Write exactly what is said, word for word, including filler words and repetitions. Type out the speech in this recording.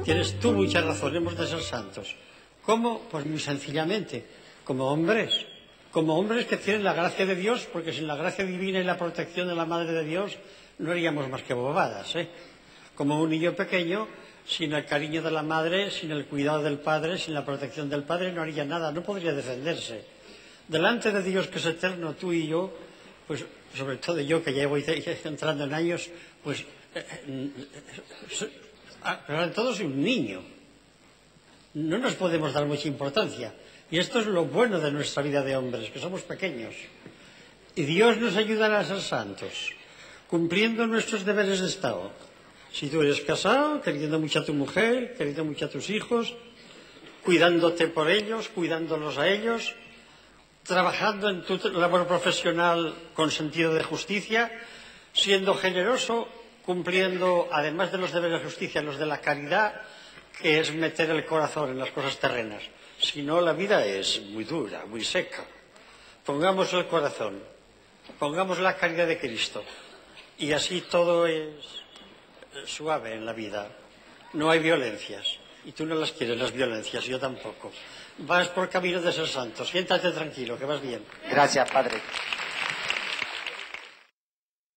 tienes tú mucha razón, hemos de ser santos. ¿Cómo? Pues muy sencillamente, como hombres, como hombres que tienen la gracia de Dios, porque sin la gracia divina y la protección de la Madre de Dios no haríamos más que bobadas, ¿eh? Como un niño pequeño, sin el cariño de la madre, sin el cuidado del padre, sin la protección del padre, no haría nada, no podría defenderse. Delante de Dios, que es eterno, tú y yo, pues sobre todo yo, que ya voy entrando en años, pues eh, eh, pero todo soy un niño. No nos podemos dar mucha importancia. Y esto es lo bueno de nuestra vida de hombres, que somos pequeños. Y Dios nos ayudará a ser santos, cumpliendo nuestros deberes de Estado. Si tú eres casado, queriendo mucho a tu mujer, queriendo mucho a tus hijos, cuidándote por ellos, cuidándolos a ellos, trabajando en tu labor profesional con sentido de justicia, siendo generoso, cumpliendo, además de los deberes de justicia, los de la caridad, que es meter el corazón en las cosas terrenas. Si no, la vida es muy dura, muy seca. Pongamos el corazón, pongamos la caridad de Cristo, y así todo es suave en la vida. No hay violencias, y tú no las quieres, las violencias, yo tampoco. Vas por camino de ser santo, siéntate tranquilo, que vas bien. Gracias, padre.